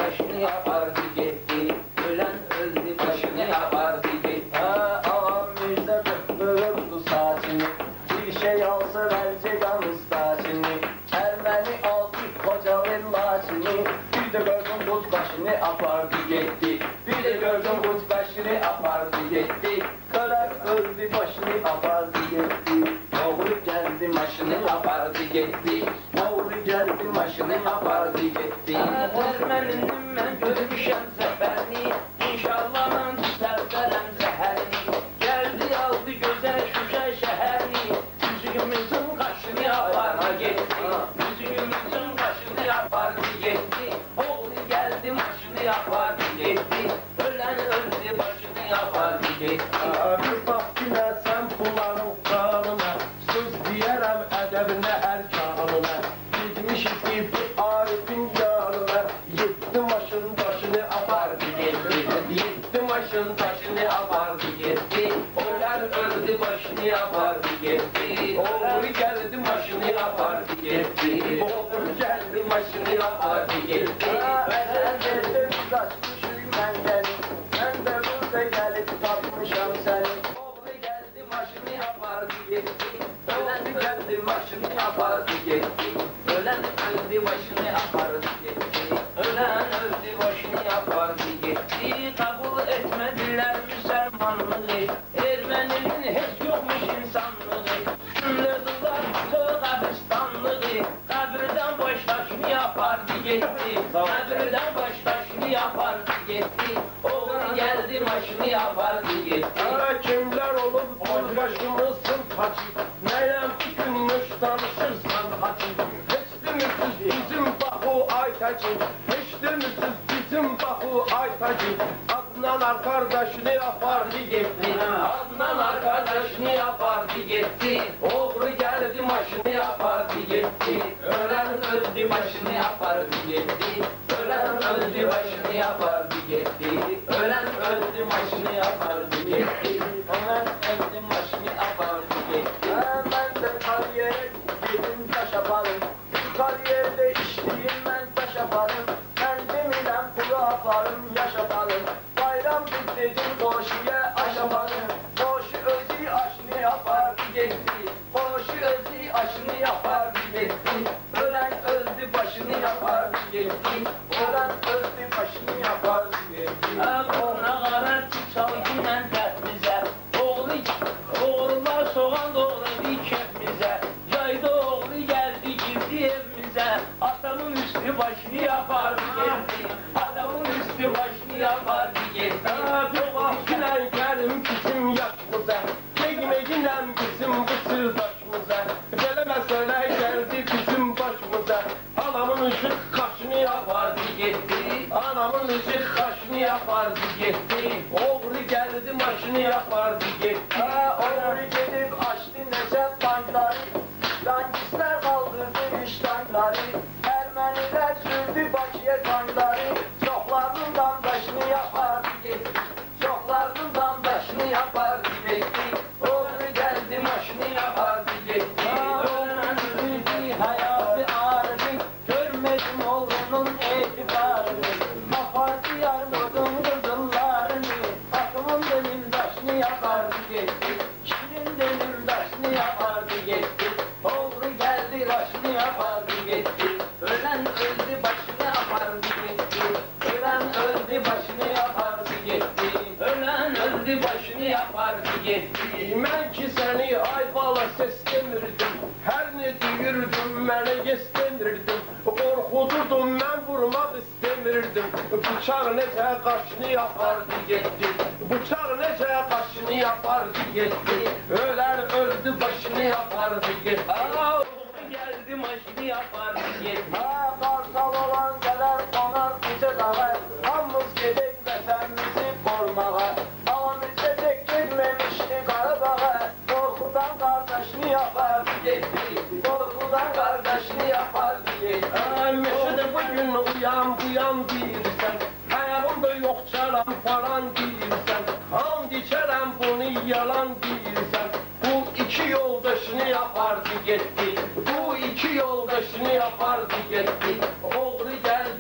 başını yapardı gitti. Ölen öldü başını yapardı gitti. Ağam Mirza böğürdü saçını, bir şey olsa verecek anıstasını. Ermeni aldı kocalın laçını, bir de gördüm kut başını apardı gitti. Bir de gördüm kut başını apardı gitti. Karak öldü başını apardı gitti. Oğlu geldi maşını apardı gitti. Oğlu geldi maşını apardı gitti. Ermeninin ben görmüşem zeferini, İnşallah ben tutarlarım zeherini. Geldi aldı güzel Şuşa şehrini, yüzüğümüzün kaşını yapardı gitti. Yüzüğümüzün kaşını yapardı gitti. Oğlu geldi maşını yapardı gitti. Ölen öldü başını yapardı gitti. Bir bak yine sen bunların kanına, söz diyerem edebine erkanına. Gitmişiz gibi Arif'in yanına, yetti maşın taşını apardı gitti. Yetti maşın taşını apardı gitti. Ölen öldü başını yapardı gitti. Oğlu geldi maşını yapardı gitti. Oğlu geldi maşını yapardı gitti. Ben de biz açmışım mendeni, ben de burada gelip tapmışam seni. Oğlu geldi maşını yapardı gitti. Ölen geldi maşını yapardı gitti. Ölen öldü başını yapardı gitti. Ölen öldü başını yapardı gitti. Kabul etmediler Müslümanlığı. Ermeninin hiç yokmuş insanlığı. Cümlediler kabristanlığı. Kabirden baştaşını yapardı gitti. Kabirden baştaşını yapardı gitti. Oğlu geldi maşını yapardı gitti. Kimler olup başımızın kaçı, neyem tükünmüş tanışırsan haçı. Hiç dümürsüz bizim Bahu Aytacı, hiç dümürsüz bizim Bahu Aytacı. Adnan kardeşini yapardı gitti. Adnan kardeşini yapardı gitti. Oğlu geldi maşını yapardı gitti. Ölen öldü başını yapardı gitti. Ölen öldü başını yapardı gitti. Ölen öldü maşını yapardı gitti. Ölen öldü maşını yapardı gitti. Ben de kariyere gidin taş yaparım. Şu kariyerde işleyeyim ben taş yaparım. Kendim ile kulu yaparım yaş yaparım. Bayram dedim koşuya aş yaparım. Koşu özü aşını yapardı gitti. Koşu özü aşını yapardı gitti. Ölen öldü başını yapardı gitti. Ölen öldü başını yapardı gitti. Ağına qarar çıksal gündən tərtmizə. Oğullar soğan doğradı kefmizə. Yayda oğlu geldi girdi evimize. Atamın üstü başını yapardı gitti. Adamın üstü başını yapardı gitti. Gülen gelim bizim yaşımıza, Meginem bizim bu sırdaşımıza. Böyle mesele geldi bizim başımıza. Anamın ışık kaşını yapardı gitti. Anamın ışık kaşını yapardı gitti. Oğlu geldi maşını yapardı gitti. Oğlu gidip açtı Necep tankları. Tankistler kaldırdı iş tankları. Ermeniler sürdü Bakı'ya tankları. Çoklarından başını yapardı gitti. Çoklarından başını yapardı gitti. Oğlu geldi maşını yapardı gitti. Ölen öldü hayatı ağrıdı. Görmedim oğlunun etibarını. Kapardı yarmadın kızıllarını. Akımın benim taşını yapardı gitti. Şirin benim taşını yapardı gitti. Oğlu geldi başını yapardı gitti. Ölen öldü başını yapardı gitti. Ölen öldü başını yapardı gitti. Ölen öldü başını yapardı gitti. Ben ki seni ay bala seslenirdim. Her ne duyurdum beni istemirdim. Korkudurdum ben vurmak istemirdim. Bıçak nece kaşını yapardı gitti. Bıçak nece kaşını yapardı gitti. Ölen öldü başını yapardı gitti. Oğlu geldi maşını yapardı gitti. Karsal olan kadar konar bize dağa. Hamımız gedek vətənimizi korumağa. Ağamızda tek girmemişti Qarabağa. Korkudan kardeşini yapardı gitti. Korkudan kardeşini yapardı gitti. Meşede bugün uyan değilsen. Ayağımda yok çalan falan değilsen. And içerem bunu yalan değilsen. Bu iki yoldaşını yapardı gitti. Bu iki yoldaşını yapardı gitti. Oğlu geldi maşını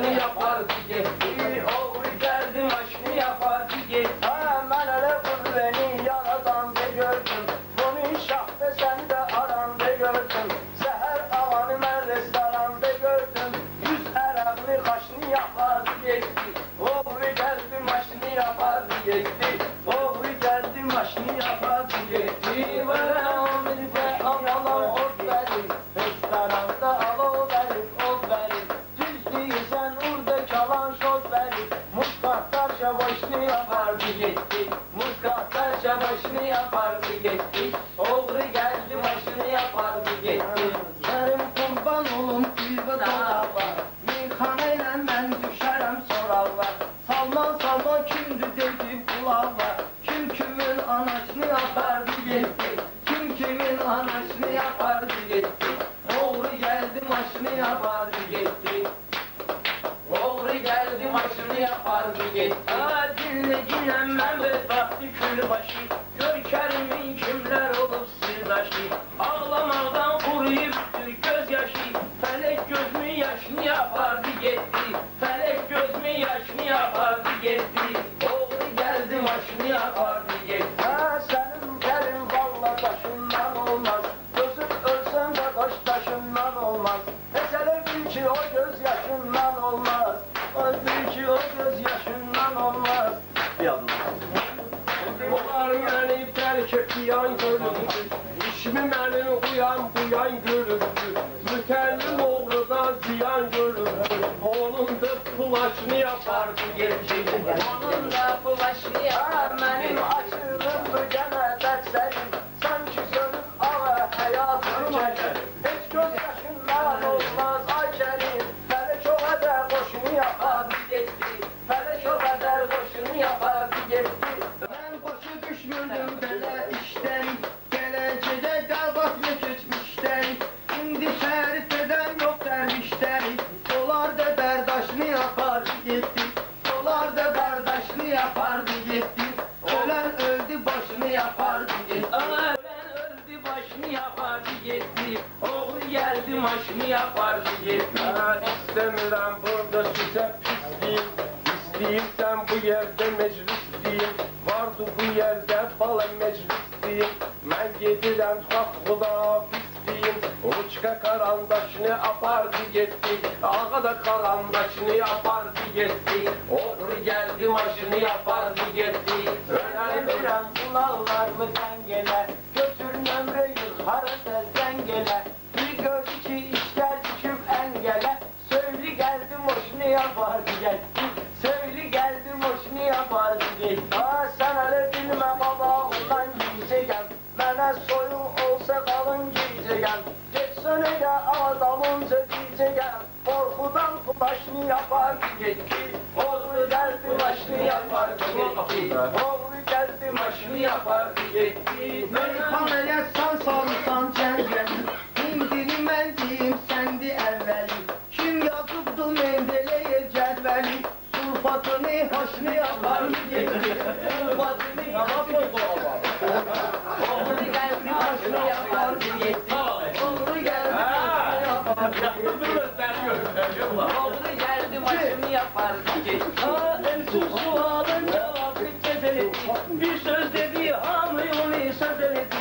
başını yapardı gitti. Oğlu geldi başını yapardı gitti. Ben hele beni yaradan da gördüm. Bunu şahte sen de aranda gördüm. Seher avanı ben restoranda gördüm. Yüz Araplı kaşını yapardı gitti. Oğlu geldi başını yapardı gitti. Oğlu geldi başını yapardı gitti. Böyle oldu be yalan ot verin. Restoranda alo verin ot verin. Düz değilsen orada kalan şot verin. Muskatlarca başını yapardı gitti. Muskatlarca başını yapardı gitti. Oğlu geldi başını yapardı gitti. Yarım kurban olum gülbe dolaba. Meyxanayla mən düşərəm sorarlar. Salman salman kimdi dedi qulağıma. Kim kimin anasını yapardı gitti. Kim kimin anasını yapardı gitti. Oğlu geldi başını yapardı gitti. Oğlu geldi başını yapardı gitti. Dinle dinlenmem baktı külü başı. Gör Kerim'in kimler olup sırdaşı. Ağlamaktan kuruyup gözyaşı. Felek gözümün yaşını yapardı gitti. Felek gözümün yaşını yapardı gitti. Oğlu geldi başını yapardı gitti. Senin Kerim valla taşından olmaz. Gözün ölsen de baş taşından olmaz. Mesele bil ki o gözyaşından olmaz. O bil ki o gözyaşından olmaz. Onlar beni terk etmeyen göründü. İşimi beni uyan buyan göründü. Mütellim oğludan ziyan göründü. Onun da bulaşını yapardı gerçeği. Onun da bulaşını yapardı. Benim açığım bu gene derslerim. Sanki gönül ağa hayatım çeker. Hiç gözyaşından olmaz ay Kerim. Hele çok eder boşunu yapardı gitti. Hele çok eder boşunu yapardı gitti. Mən başa düşmürdüm belə işləri. Gələcədə qalbasını keçmişləri. İndi şərif edən yox dərvişləri. Onlar da bərdaşını yapardı gitti. Onlar da bərdaşını yapardı gitti. Ölən öldü başını yapardı gitti. Ölen öldü başını yapardı gitti. Oğlu geldi başını yapardı gitti. İstemiyorum burada size pisliyim. İsteyirsen bu yerde meclis diyeyim. Vardı bu yerde bala meclis diyeyim. Ben gedirem Xuda pisliyim. Uçka karandaşını apardı gitti. Ağa da karandaşını yapardı gitti. Oğlu geldi başını yapardı gitti. Ölen ölen kulağlar mı dengele. Götür nömre yukarı tezden gele. Bir gördü ki işler düşüp engele. Söyle geldim hoşunu yapardı gitti. Söyle geldim hoşunu yapardı gitti. Sen hele bilme baba ulan giyeceğim. Bana soyun olsa kalın giyeceğim. Geçsene de adamınca diyeceğim. Korkudan başını yapardı gitti. Oğlu geldi başını yapardı gitti. Oğlu geldi başını yapardı gitti. Meyxanaya san salırsan cəngəli. İndini mən deyim səndi əvvəli. Kim yazıbdı Mendeleyev cədvəli. Sulfatını haşını yapardı gitti. Sulfatını haşını yapardı gitti. Oğlu geldi başını yapardı gitti. Oğlu geldi başını yapardı gitti. Oğlu geldi başını yapardı gitti. Elçin sualın cevabı cezeletti. Bir söz dedi hamı onu sözeledi.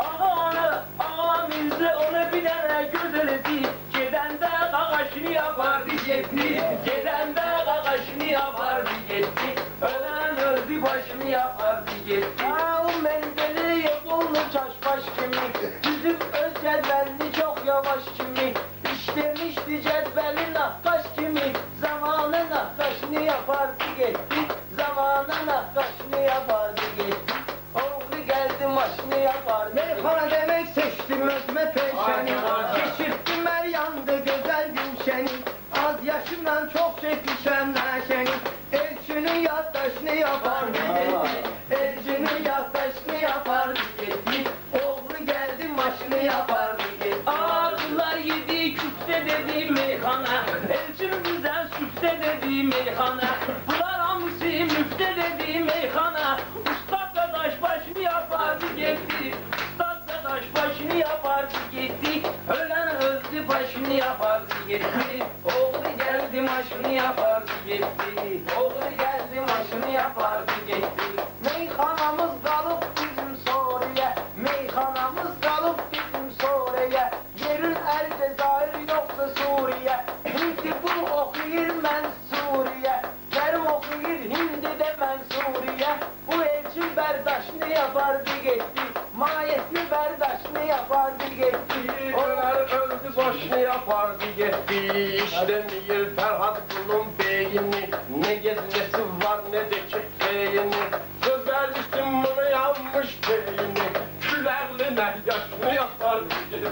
Ağa bizde onu bilene gözeledi. Giden de kakaşını yapardı gitti. Giden de kakaşını yapardı gitti. Ölen öldü başını yapardı gitti. O mendeli yolunu çaşbaş kimi. Bizim öz cedvelli çok yavaş kimi. İşlemişti cedvelin ahtaş kimi. Zamanın ahtaşını yapardı gitti. Zamanın ahtaşını yapardı gitti. Oğlu geldi maşını yapardı. Meyxana demək seçdim özümə peşəni. Keçirtdim hər yandı gözəl gülşəni. Az yaşımla çox çəkmişəm nəşəni. Elçinin yaddaşını yapardı gitti. Elçinin yaddaşını yapardı gitti. Oğlu geldi maşını yapardı gitti. Ağaçlar yedi küfte dedi meyhana. Elçim bizden süfte dedi meyhana. Bunlar hamısı müfte dedi meyhana. Usta kardeş başını yapardı gitti. Usta kardeş başını yapardı gitti. Ölen öldü başını yapardı gitti. Oğlu geldi geldi maşını yapardı gitti. Oğlu geldi maşını yapardı gitti. Meyxanamız qalıb bizim Suriye, meyxanamız qalıb bizim Suriye. Yerin Əlcəzair yoxsa Suriye, hindi bunu oxuyur mən Suriye. Kərim oxuyur hindi də mən Suriye. Bu elçin bərdaşını yapardı getdi, mayesini bərdaşını yapardı getdi. Öler öldü başını yapardı gitti. İşlemeyir Ferhat Kulun beyni. Ne geznesi var ne de kekeğini. Sözelmiştim bunu yanmış beyni. Gülerline yaşını yapardı gitti.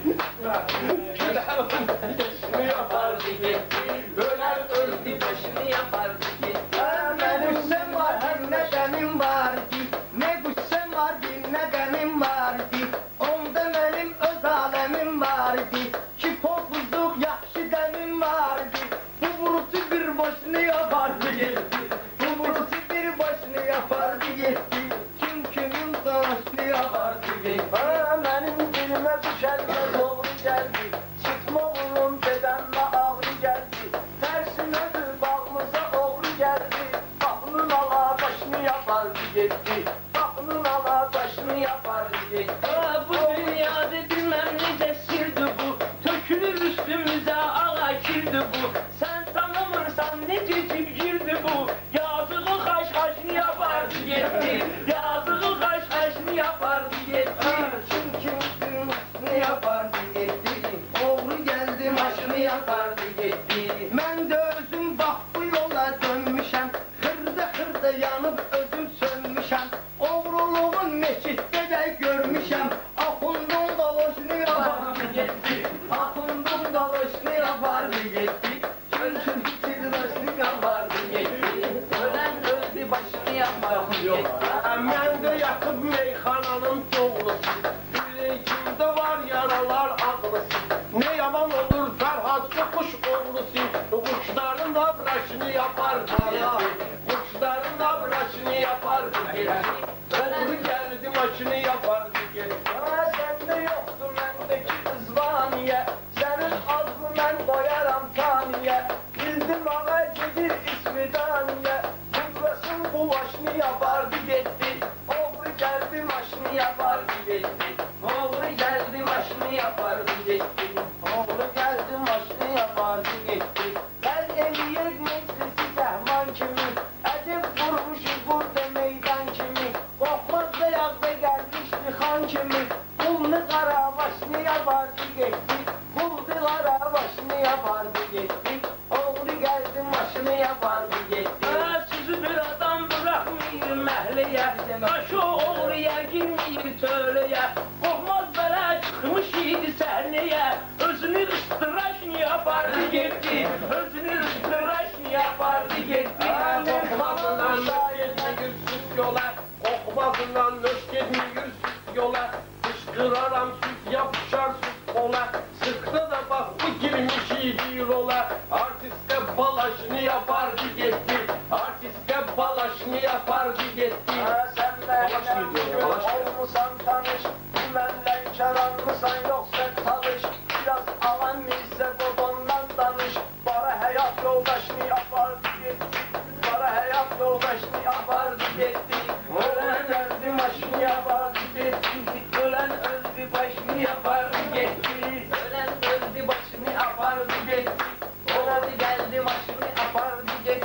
Gülerline yaşını yapardı gitti. Öler öldü başını yapardı gitti. Ne güçsem var, hem ne demim vardı. Ne güçsem var, ne demim vardı. Onda benim öz alemim vardı. Ki popuzluk yaxşı demim vardı. Bu burusu bir başını yapardı gitti. Bu burusu bir başını yapardı gitti. Kim kimin danışını yapardı gitti. Mənim dilimə düşərmə doğru gəldi. Çıkma bunun bedənmə ağrı gəldi. Tərsinədir bağımıza oğru gəldi. Baxının ala başını yapardı getdi. Baxının ala başını yapardı getdi. Bu dünyada bilmem necə sirdi bu. Tökülür üstümüze ağa kirdi bu. Sen tanımırsan necə cimgirdi bu. Yazığı xaş-xaşını yapardı gitti. Yazığı xaş-xaşını yapardı gitti. Kim kimin danışını yapardı gitti. Oğru geldi maşını yapardı gitti. Ben de özüm bak bu yola dönmüşem. Hırda yanıp özüm sönmüşem. Oğruluğun meçitte de görmüşem. Ahundun daloşunu yapardı gitti. Ahundun daloşunu yapardı gitti. Çünkü tirdaşını yapardı gitti. Ölen öldü başını yapardı gitti. Ben de yakıp meyhananın doğrusu. Yüreğimde var yaralar ağrısı. Ne yaman olur Ferhat şu kuş oğlusu. Kuşların da bıraşını yapardı gitti. Kuşların da bıraşını yapardı gitti. Oğlu geldi maçını yapardı gitti. Səndə yoxdur məndəki ızvaniyə. Sənin adını mən qoyaram taniyə. Bildim ağa gedir ismi daniyə. Burasın bu başını yapardı getdi. Oğlu gəldi maşını yapardı getdi. Oğlu geldi başını yapardı gitti. Oğlu gəldi maşını yapardı getdi. Bəl eləyir meclisi zəhman kimi. Əcəb vurmuşuz burada meydan kimi. Qorxmaz da yazda gəlmişdi xan kimi. Qullu qara başını yapardı getdi. Qullu qara başını yapardı getdi. Oğlu gəldi maşını yapardı getdi. Sizi bir adam bırakmıyor məhliyə. Başı oğruya girmir töləyə. Qorxmaz belə çıxmış idi səhnəyə. Özünü ıstıraşını yapardı getdi. Özünü ıstıraşını yapardı getdi. Kokmazından nöş getmiyor süt yola. Kokmazından nöş getmiyor süt yola. Fışkıraram süt yapışar süt kola. Sıktı da bak bu girmiş iyi rola. Artiste balaşını yapardı gitti. Artiste balaşını yapardı gitti. Sən mənimlə olmusan tanış. Mənlə kəranmısan yoxsa talış. Biraz ağan milsə babamdan danış. Bara həyat yoldaşını yapardı getdi. Bara həyat yoldaşını yapardı getdi. Ölen öldü başını yapardı gitti. Ölen öldü başını yapardı gitti. Ölen öldü başını yapardı gitti. Oğlu geldi başını yapardı gitti.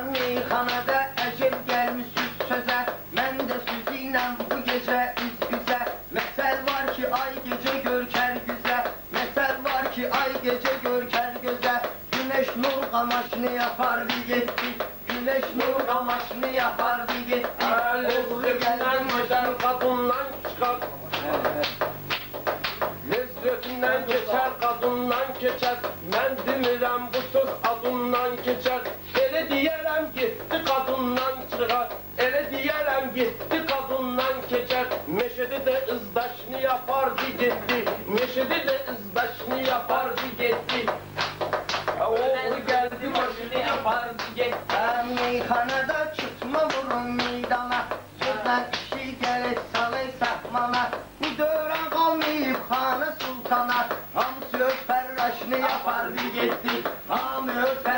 Meyxanada əcəb gəlmişsiniz sözə. Mən də sözüyle bu gecə üz-üzə. Məsəl var ki ay gecə görkər güzə. Məsəl var ki ay gecə görkər gözə. Güneş nur qamaşını yapardı getdi. Güneş nur qamaşını yapardı getdi. Lezzetinden geçer kadından çıkar. Lezzetinden geçer kadından geçer. Ben demirəm bu söz adından geçer. Ele diyerem gitti kadından çıkar. Ele diyerem gitti kadından geçer. Meşede de ızdaşını yapardı gitti. Meşede de ızdaşını yapardı gitti. Ölen geldi başını yapardı gitti. Meyxanada çıkma vurun meydana. Sözdən kişi gəlir salır sahmana. Bu dövrən qalmayıb xana sultana. Hamısı öz fərraşını yapardı getdi. Hamı öz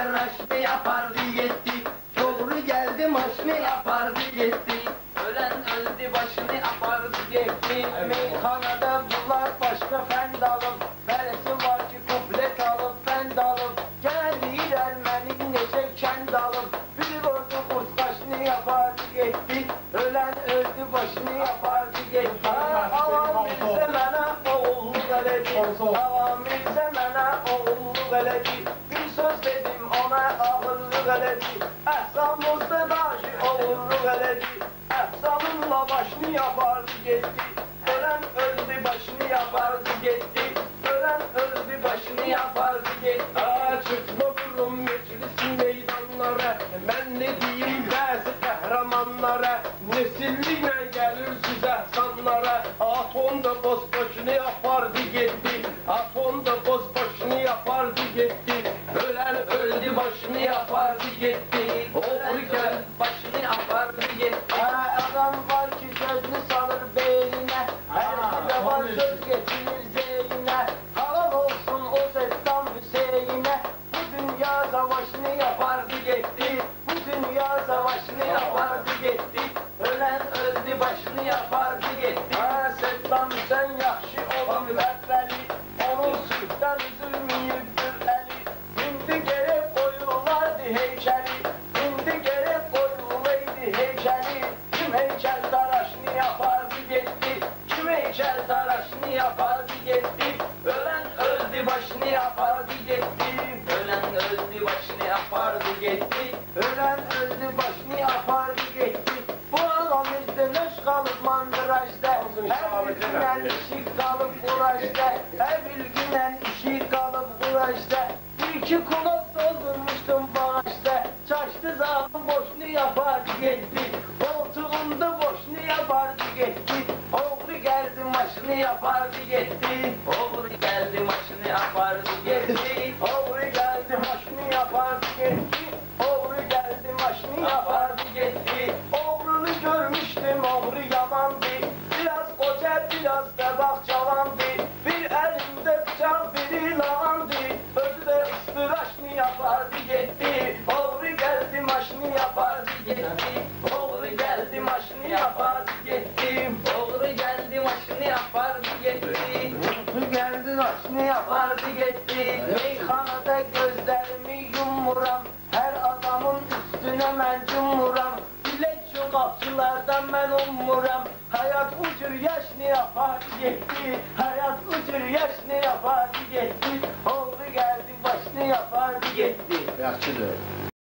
gitti. Meyhanada bunlar başka fendalım. Neresi var ki kuplet alıp fendalım. Geldiler benim neçe kendalım. Bir vurdu kurt başını yapardı gitti. Ölen öldü başını yapardı gitti. Avam bilse bana oğullu veledi. Avam bilse bana oğullu veledi. Bir söz dedim ona ahırlı veledi. Ehsamızda daşı oğullu veledi. Ehsamınla başını yapardı gitti. Ölen öldü başını yapardı gitti. Ölen öldü başını yapardı gitti. Çıkma vurum meclis meydanlara. Ben ne diyeyim bazı kahramanlara. Nesilliyle gelir size sanlara. Aton da boz başını yapardı gitti. Aton da boz başını yapardı gitti. Ölen öldü başını yapardı gitti. Oğru gel başını yapardı gitti. Adam var ki sözünü salır beynine. Her de var söz getirir zeynine. Halam olsun o Saddam Hüseyin'e. Bu dünya savaşını yapardı gitti. Bu dünya savaşını yapardı gitti. Ölen öldü başını yapardı gitti. Saddam sen yaxşı olan evveli. Onun sülhden üzülmeyibdir eli. Şimdi gerek koyulardı heykeli. Şimdi gerek koyulaydı heykeli. Kim heykel taraşını yapardı gitti. Kim heykel taraşını yapardı gitti. Ölen öldü başını yapardı gitti. Ölen öldü başını yapardı gitti. Ölen öldü başını yapardı gitti. Bu alamızda neş kalıp mandırajda. Her bir günden işi kalıp uğraşta. Her bir günden işi kalıp uğraşta. Bir iki kulak doldurmuştum bağışta. Çaştı zalim boşunu yapardı gitti. Koltuğunda boşunu yapardı gitti. Oğlu geldi maşını yapardı gitti. Oğru geldi başını yapardı gitti. Oğlu geldi maşını yapardı gitti. Oğlu geldi maşını yapardı gitti. Oğlunu görmüştüm, oğlu yamandı. Biraz koca, biraz da bahçalandı. Bir elinde bıçak, biri lavandı. Özü de ıstıraşını yapardı gitti. Oğlu geldi maşını yapardı gitti. Oğru geldi maşını yapardı gitti. Oğru geldi maşını yapardı gitti. Oğlu geldi maşını yapardı gitti. Meyhanada gözlerimi yumuram. Her adamın üstüne ben cumuram. Bilek şu kapçılardan ben umuram. Hayat ucur yaşını yapardı gitti. Hayat ucur yaşını yapardı gitti. Oğlu geldi başını yapardı gitti. Yaxşıdır.